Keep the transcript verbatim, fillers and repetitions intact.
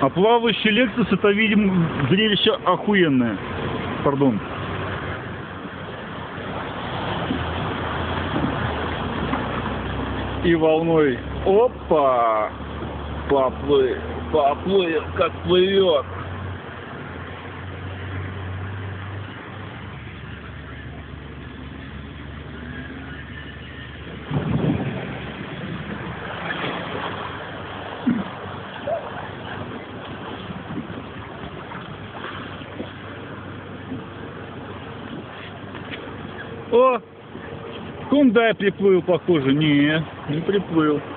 А плавающий Lexus — это, видимо, зрелище охуенное. Пардон. И волной. Опа! Поплыл, поплыл, как плывет. О! Хундай приплыл, похоже. Не, не приплыл.